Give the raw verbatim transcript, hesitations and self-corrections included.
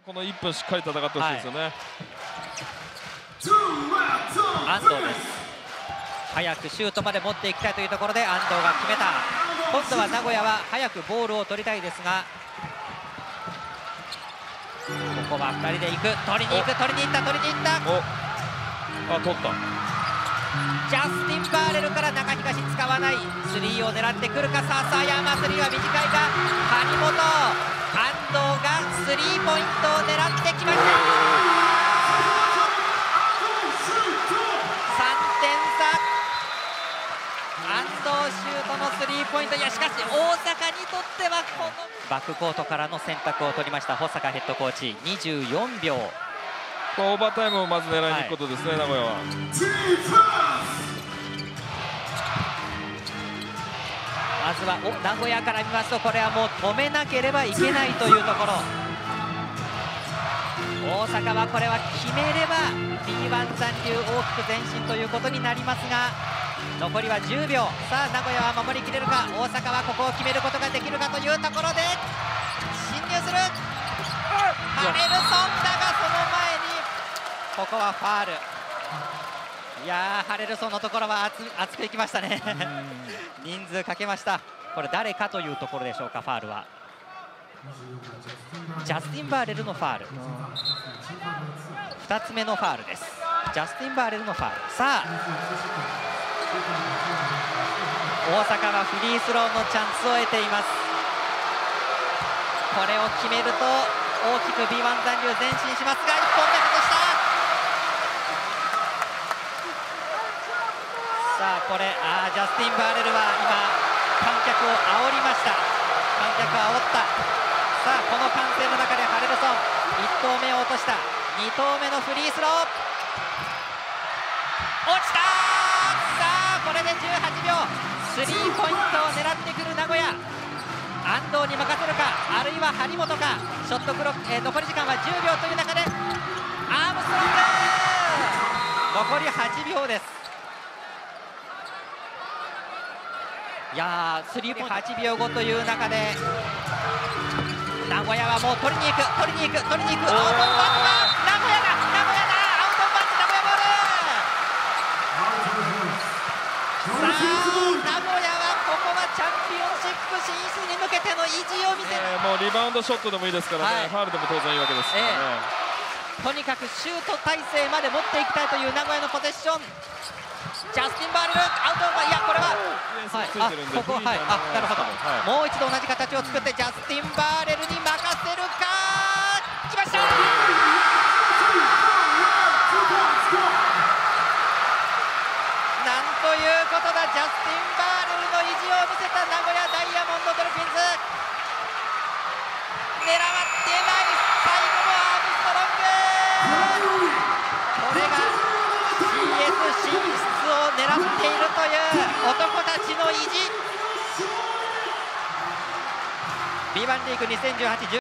このいっぷんしっかり戦ってほしいですよね。 安藤です。早くシュートまで持っていきたいというところで安藤が決めた。今度は名古屋は早くボールを取りたいですが、ここはふたりで行く、取りに行く、取りに行った、取りに行った。 おあ、取った。 ジャスティン・バーレルから中東使わない、スリーを狙ってくるか。笹山、スリーは短いが張本、安藤がスリーポイントを狙ってきました。さんてん差。安藤シュートのスリーポイント。いや、しかし大阪にとってはこのバックコートからの選択を取りました保坂ヘッドコーチ。にじゅうよんびょう。 オーバータイムをまず狙いに行くことですね、はい、名古屋は。 まずはお名古屋から見ますと、これはもう止めなければいけないというところ。大阪はこれは決めれば ビーワン 残留大きく前進ということになりますが、残りはじゅうびょう。さあ名古屋は守りきれるか、大阪はここを決めることができるかというところで侵入する。ハレルソンだがその前にここはファール。いやー、ハレルソンのところは厚厚くいきましたね人数かけました。これ誰かというところでしょうか。ファールはジャスティン・バーレルのファール。ふたつめのファールです。ジャスティン・バーレルのファール。さあ大阪はフリースローのチャンスを得ています。これを決めると大きく ビーワン 残留前進しますが、いっぽんめ外した。さあこれあジャスティン・バーレルは今観客を煽りました。観客を煽った。さあこの歓声の中でハレルソンいっとうめを落とした。にとうめのフリースロー落ちた。さあこれでじゅうはちびょう。スリーポイントを狙ってくる名古屋。安藤に任せるか、あるいは張本か。ショットクロック、えー、残り時間はじゅうびょうという中でアームストロング。残りはちびょうです。いやースリーポイントはちびょうごという中で名古屋はもう取りに行く取りに行く取りに行く。アウトンバッチは名古屋だ名古屋だ。アウトンバッチ名古屋ボール。さあ名古屋はここはチャンピオンシップ進出に向けての意地を見せる、 えー、もうリバウンドショットでもいいですからね、はい、ファウルでも当然いいわけですからね、 えー、とにかくシュート体勢まで持っていきたいという名古屋のポゼッション。ジャスティン・バーレルアウトオーバー。いやこれは、はい、あここはいあなるほど、はい、もう一度同じ形を作ってジャスティン・バーレルに任せるか。きました。なんということだ。ジャスティン・バーレルの意地を見せた名古屋ダイヤモンドドルフィンズ。狙ってない最後のアームストロング。これが シーエス 進出を狙っているという男たちの意地。 ビーワン リーグにせんじゅうはち